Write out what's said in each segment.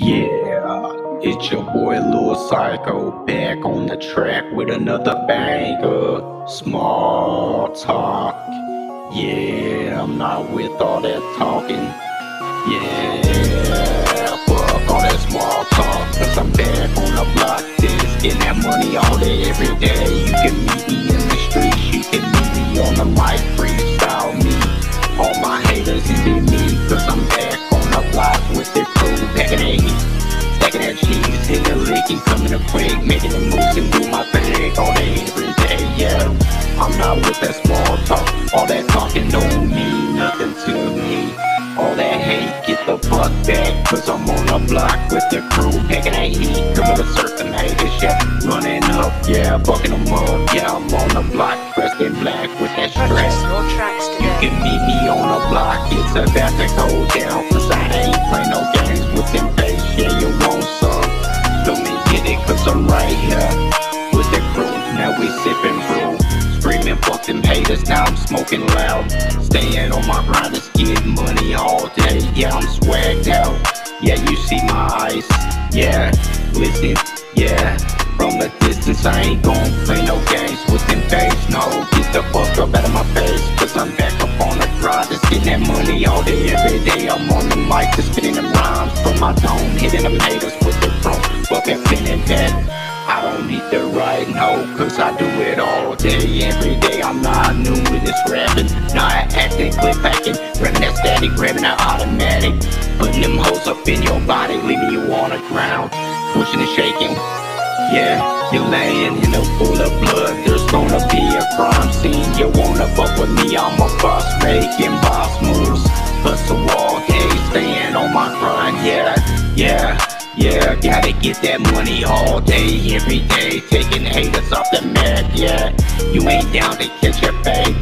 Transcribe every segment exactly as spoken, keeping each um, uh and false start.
Yeah, it's your boy LiLSyco back on the track with another banger. Small talk. Yeah, I'm not with all that talking. Yeah, fuck all that small talk, cause I'm back on the block. Just getting that money all day, every day. You can meet me in the streets, you can meet me on the mic, freestyle me. All my haters envy me, cause I'm back on the block with the crew, back in the heat. Stacking that cheese, hitting the lick and coming up quick, making the moves and do my thing all day, every day, yeah. I'm not with that small talk, all that talking don't mean nothing to me. All that hate, get the fuck back, cause I'm on the block with the crew, packing that heat, coming to surf them haters, yeah. Running up, yeah, bucking them up, yeah, I'm on the block, dressed in black with that strap. You can meet me on the block, it's about to go down, cause I ain't play no games with them face, yeah, you want some. Let me get it, cause I'm right here with the crew, now we sipping brew. Screaming, fuck them haters, now I'm smoking loud. Staying on my grind, just getting money all day. Yeah, I'm swagged out. Yeah, you see my eyes. Yeah, listen, yeah. From the distance, I ain't gon' play no games with them babes. No, get the fuck up out of my face, cause I'm back up on the grind. Just getting that money all day, every day. I'm on the mic, just spitting them rhymes from my dome, hitting them haters with the chrome. Fucking feeling that. I don't need the right, no, cause I do it all day, every day. I'm not new with this rapping, not acting, clip packing, grabbing that static, grabbing that automatic, putting them hoes up in your body, leaving you on the ground, pushing and shaking. Yeah, you're laying in a pool of blood, there's gonna be a crime scene. You wanna fuck with me, I'm a boss, making boss moves, hustle all day, staying on my grind, yeah, yeah. Yeah, gotta get that money all day, every day, taking haters off the map, yeah. You ain't down to catch your bait,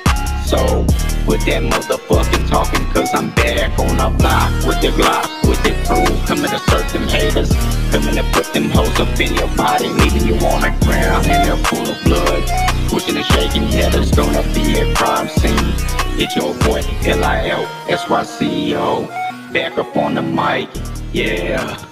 so with that motherfucking talking, cause I'm back on the block with the Glock, with the crew, coming to surf them haters, coming to put them hoes up in your body, leaving you on the ground and they're full of blood, pushing and shaking, yeah, there's gonna be a crime scene. It's your boy L I L S Y C O, back up on the mic, yeah.